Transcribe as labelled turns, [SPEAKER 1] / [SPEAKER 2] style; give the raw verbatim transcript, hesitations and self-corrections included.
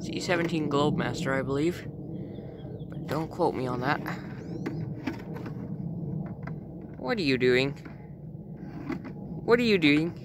[SPEAKER 1] C seventeen Globemaster, I believe. But don't quote me on that. What are you doing? What are you doing?